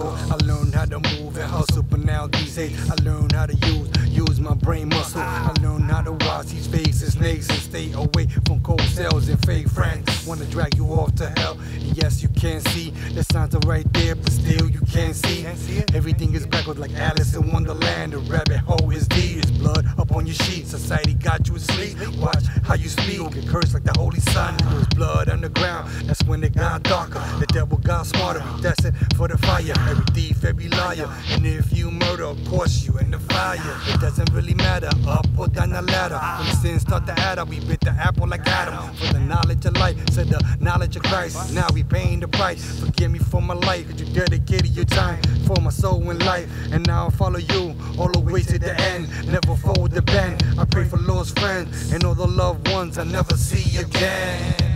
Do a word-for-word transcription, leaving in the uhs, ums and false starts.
hustle. I learned how to move and hustle, but now these days I learned how to use, use my brain muscle. I learned how to watch these fakes and snakes and stay away from cold cells and fake friends. Wanna drag you off to hell, and yes, you can't see the signs are right there, but still you can't see. Everything is backwards like Alice in Wonderland. The rabbit hole is deep, there's blood up on your sheets. Society got you asleep. Watch how you speak, get cursed like the holy sun. There's blood on the ground, that's when it got darker. The devil got smarter, we destined for the fire. Every thief, every liar, and if you murder, of course you in the fire. It doesn't really matter, up or down the ladder. When the sins start to add up, we bit the apple like Adam. For the knowledge of life, said the knowledge of Christ. Now we paying the price. Forgive me for my life, cause you dedicated your time for my soul and life. And now I follow you all the way to the end. Never fold the bend. I pray for lost friends and all the loved ones I never see again.